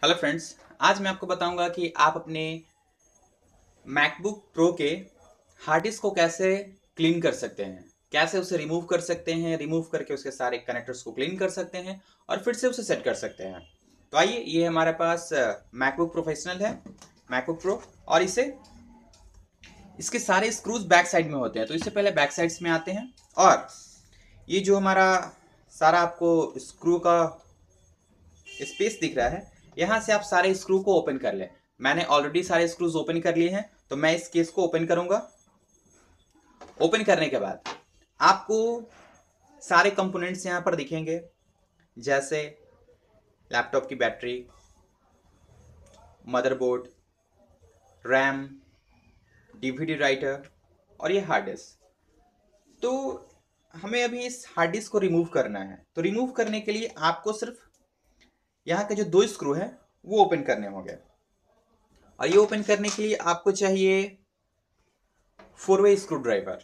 Hello friends, आज मैं आपको बताऊंगा कि आप अपने मैकबुक प्रो के हार्ड डिस्क को कैसे क्लीन कर सकते हैं, कैसे उसे रिमूव कर सकते हैं, रिमूव करके उसके सारे कनेक्टर्स को क्लीन कर सकते हैं और फिर से उसे सेट कर सकते हैं। तो आइए, ये हमारे पास मैकबुक प्रोफेशनल है, मैकबुक प्रो, और इसके सारे स्क्रूज बैक साइड में होते हैं। तो इससे पहले बैक साइड्स में आते हैं और ये जो हमारा सारा आपको स्क्रू का स्पेस दिख रहा है, यहाँ से आप सारे स्क्रू को ओपन कर लें। मैंने ऑलरेडी सारे स्क्रूज ओपन कर लिए हैं, तो मैं इस केस को ओपन करूंगा। ओपन करने के बाद आपको सारे कंपोनेंट्स यहाँ पर दिखेंगे, जैसे लैपटॉप की battery, motherboard, RAM, DVD writer और ये हार्ड डिस्क। तो हमें अभी इस हार्ड डिस्क को रिमूव करना है। तो रिमूव करने के लिए आपको सिर्फ यहाँ के जो दो स्क्रू हैं वो ओपन करने होंगे, और ये ओपन करने के लिए आपको चाहिए 4-वे स्क्रू ड्राइवर।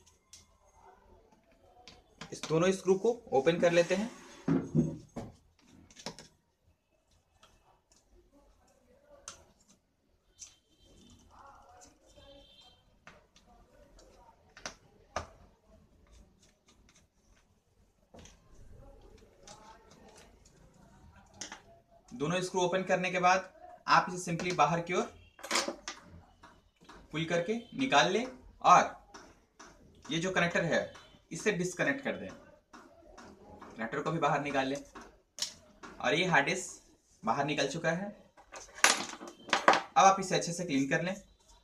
इस दोनों स्क्रू को ओपन कर लेते हैं। दोनों स्क्रू ओपन करने के बाद आप इसे सिंपली बाहर की ओर पुल करके निकाल लें और ये जो कनेक्टर है इसे डिस्कनेक्ट कर दें। कनेक्टर को भी बाहर निकाल लें और ये हार्ड डिस्क बाहर निकल चुका है। अब आप इसे अच्छे से क्लीन कर लें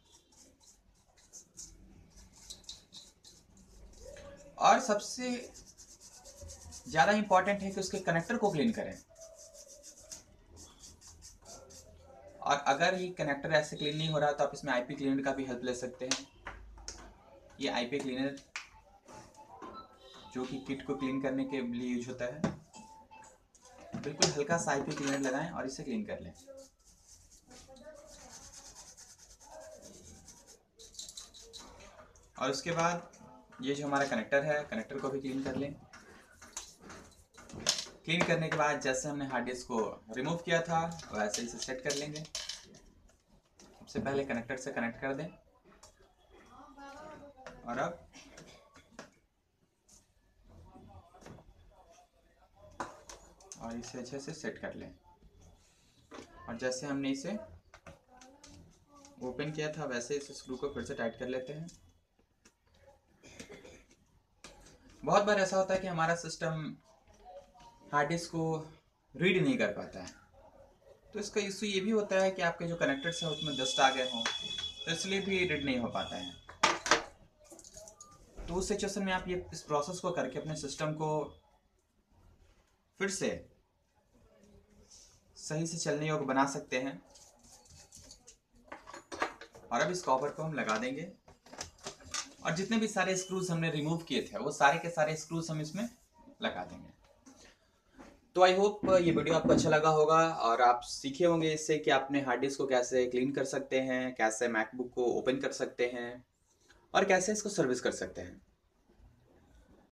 और सबसे ज्यादा इंपॉर्टेंट है कि उसके कनेक्टर को क्लीन करें। और अगर ये कनेक्टर ऐसे क्लीन नहीं हो रहा तो आप इसमें आईपी क्लीनर का भी हेल्प ले सकते हैं। ये आईपी क्लीनर जो कि किट को क्लीन करने के लिए यूज होता है। बिल्कुल हल्का सा आईपी क्लीनर लगाएं और इसे क्लीन कर लें। और उसके बाद ये जो हमारा कनेक्टर है, कनेक्टर को भी क्लीन कर लें। क्लीन करने के बाद जैसे हमने हार्ड डिस्क को रिमूव किया था वैसे इसे सेट कर लेंगे। सबसे पहले कनेक्टर से कनेक्ट कर दें और अब इसे अच्छे से सेट कर लें। और जैसे हमने इसे ओपन किया था वैसे इस स्क्रू को फिर से टाइट कर लेते हैं। बहुत बार ऐसा होता है कि हमारा सिस्टम हार्ड डिस्क को रीड नहीं कर पाता है, तो इसका इशू ये भी होता है कि आपके जो कनेक्टर्स हैं उसमें डस्ट आ गए हों, तो इसलिए भी रीड नहीं हो पाता है। तो उस सिचुएशन में आप ये इस प्रोसेस को करके अपने सिस्टम को फिर से सही से चलने योग्य बना सकते हैं। और अब इस कवर को हम लगा देंगे और जितने भी सारे स्क्रूज हमने रिमूव किए थे वो सारे के सारे स्क्रूज हम इसमें लगा देंगे। तो आई होप ये वीडियो आपको अच्छा लगा होगा और आप सीखे होंगे इससे कि आपने हार्ड डिस्क को कैसे क्लीन कर सकते हैं, कैसे मैकबुक को ओपन कर सकते हैं और कैसे इसको सर्विस कर सकते हैं।